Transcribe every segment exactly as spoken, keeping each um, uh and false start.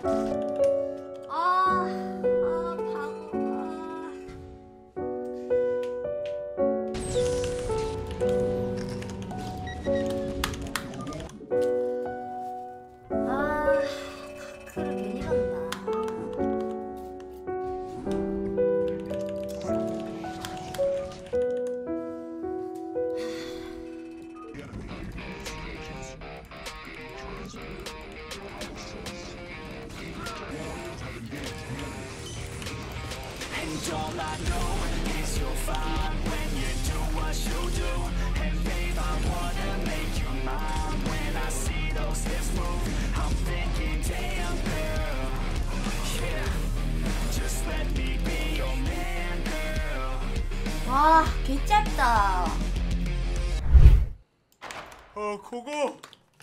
아, 아, 방어. 아, 아, 다크를 괜히 간다. And all I know is you'll find when you do what you do. And babe, I wanna make you mine. When I see those hips move, I'm thinking, damn girl, yeah, just let me be your man, girl. 와, 개 짧다. 어, 그거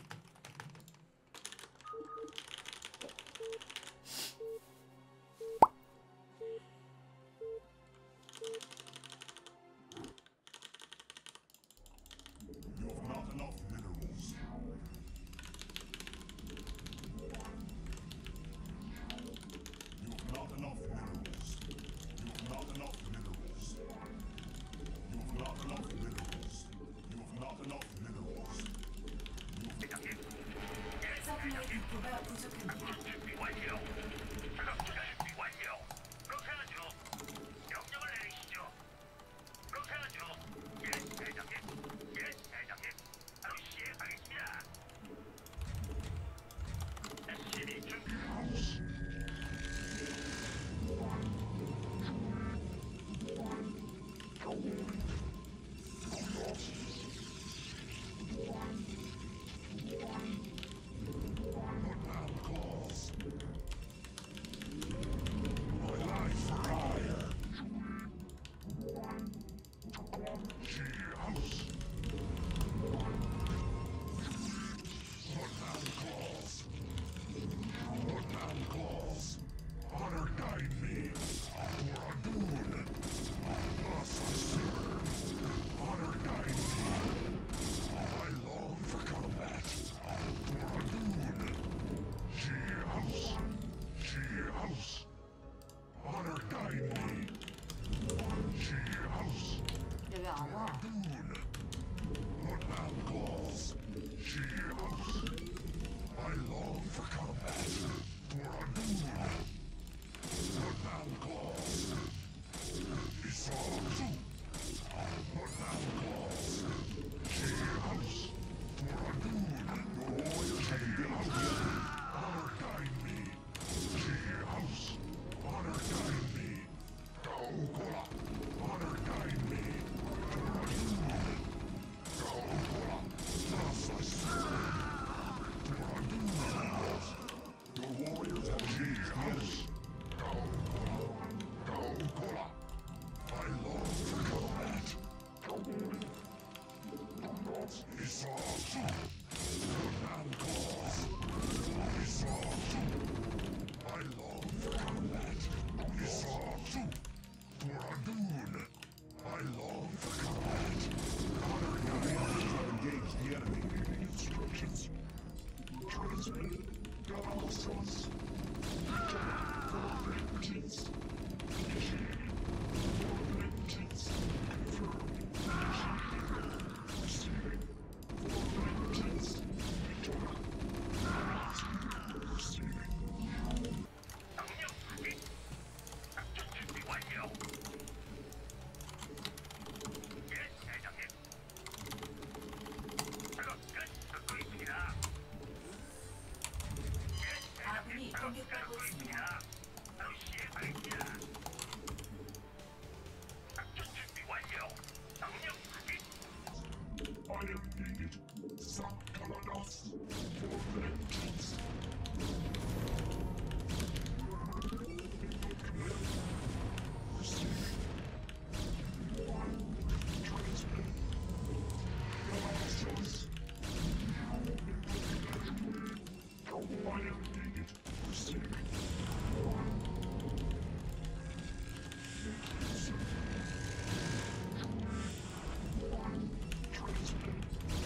여기 안 와.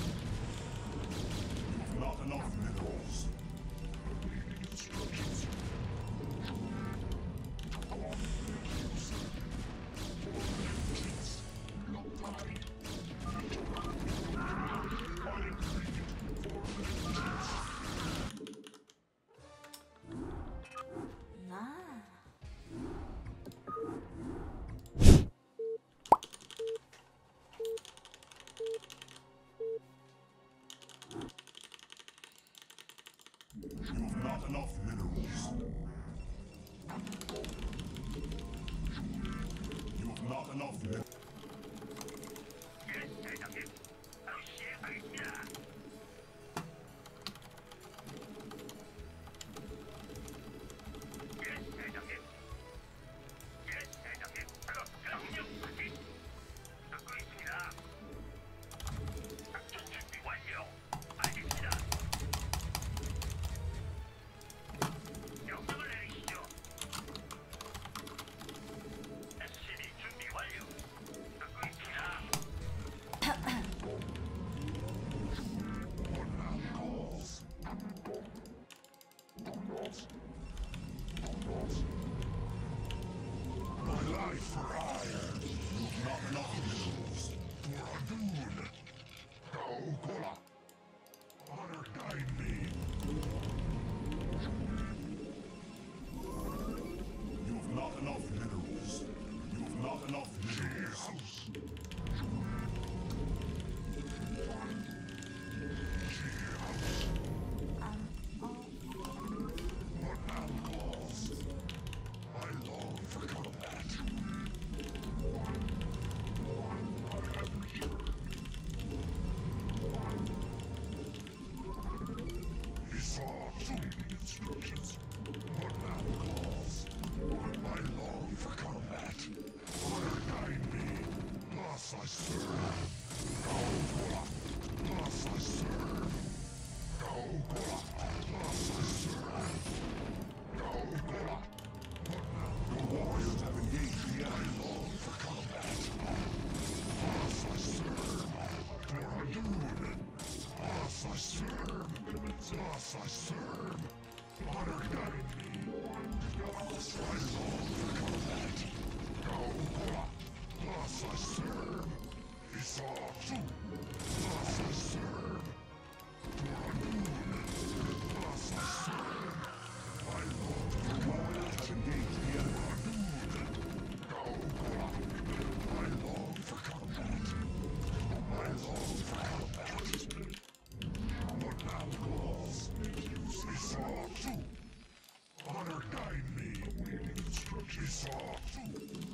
Not enough minerals. You've not enough minerals. You've not enough minerals. 예, 대장님. 바로 시행하겠습니다. 예, 대장님. 예, 대장님. 바로 명령 확인. 듣고 있습니다. 작전 준비 완료. 알겠습니다. 명령을 내리시죠. 에스씨비 준비 완료. 듣고 있습니다. My life for hire. You've not enough minerals. For a dune. Kaokola. Honor guide me. You've not enough minerals. You've not enough minerals. I long for combat. He saw soon instructions. What now calls? I long for combat. Honor guide me. Thus I serve. Kaokola. Thus I serve. Kaokola. Thus I serve. Kaokola. The warriors have engaged the enemy. I long for combat. Thus I serve. For a dune. Thus I serve. Thus I serve. Honor guide me. Thus I long for combat. Kaokola. Thus I serve. Isatsu. Thus I serve. For a dune. Thus I serve. I long for combat. Have engaged the enemy. Kaokola. I long for combat. I long for combat. What now calls? Isatsu. Honor guide me. Awaiting instructions. Isatsu.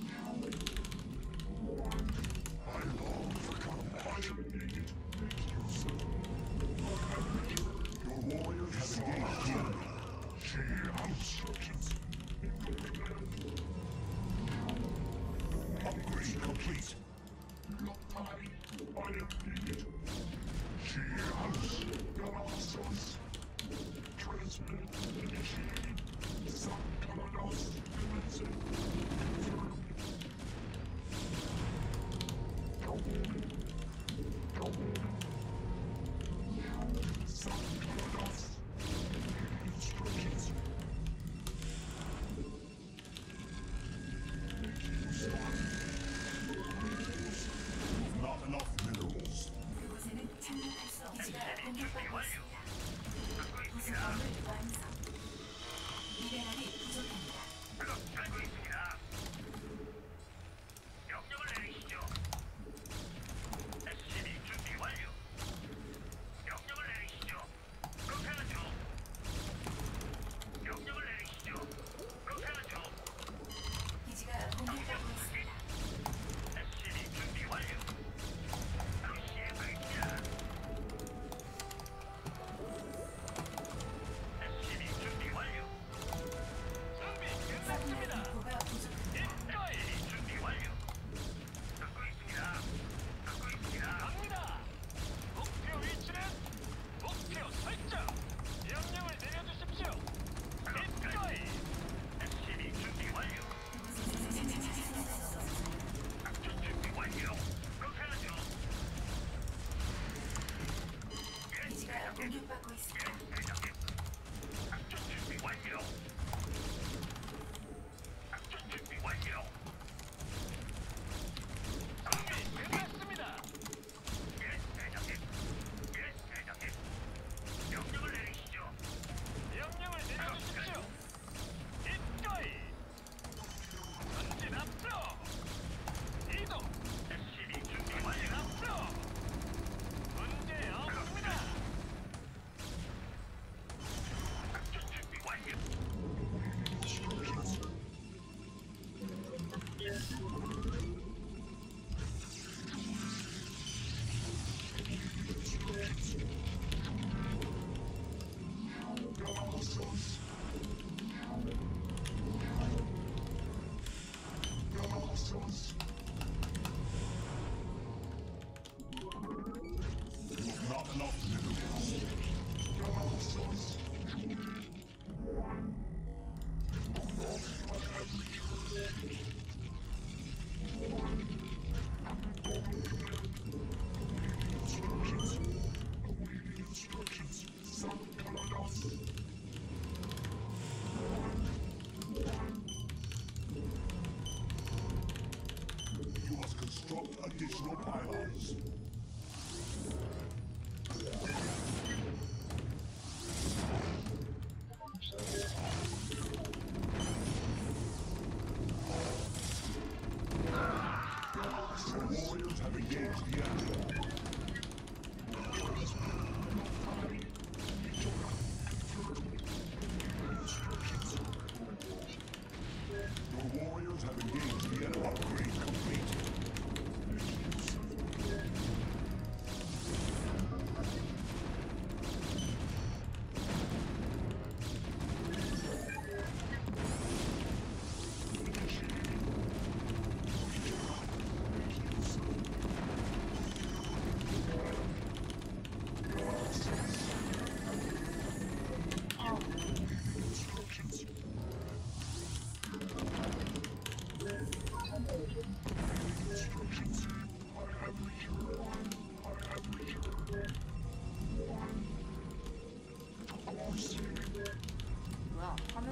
I long for combat. Your warriors have engaged the enemy. She instructions. Upgrade complete. She house. Galassos. Transmit initiated. Sun Kamanos. Sun Kamanos. Instructions. Not enough minerals. 그곳에는 착륙할 수 없습니다. 기지가 준비 공격받고 완료. 있습니다. 듣고 있습니다. 구성범을 완성. 미네랄이 부족합니다. 작업 잘고 있습니다. 명령을 내리시죠. 에스씨비 준비 완료. 명령을 내리시죠. 그렇게 하죠. 명령을 내리시죠. 그렇게 하죠. 기지가 공격받고 있습니다. 에스씨비 준비 완료. 바로 시행하겠습니다. 에스씨비 준비 완료. 준비 끝났습니다. 서플라이 디포가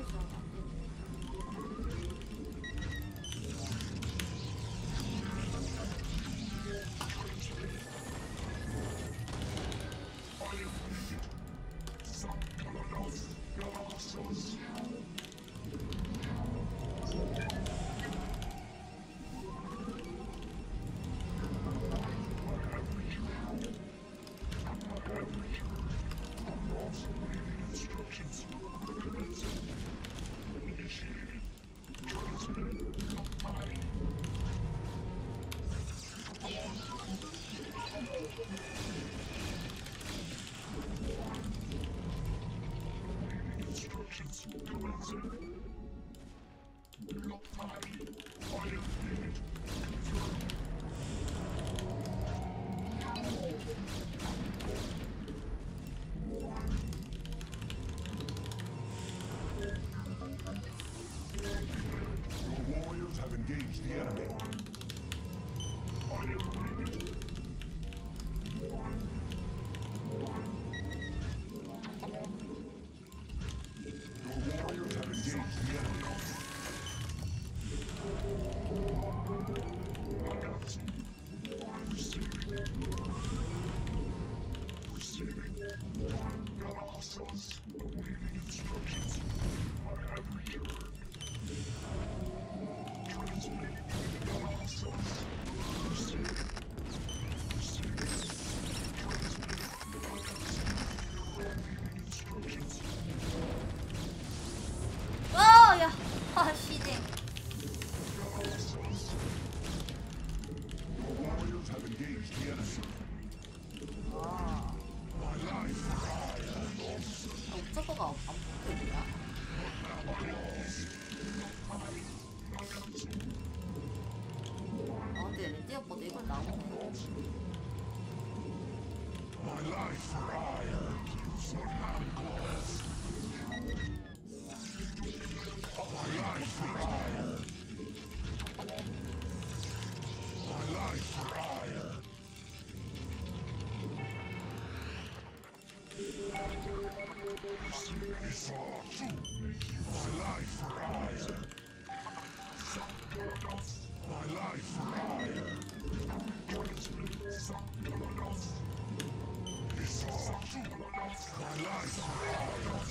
시작이 안 되네. Your warriors have engaged the enemy. Your warriors have engaged the enemy. 어, 야, 아, 시댕. Your warriors have engaged the enemy. 아, 옵저버가 안 붙어있냐? 아, 근데 레디 아빠도 이걸 나오네. My life for hire. My life for hire. My life for hire. It's all true. My life for hire. My life for hire. It's all true. My life for hire.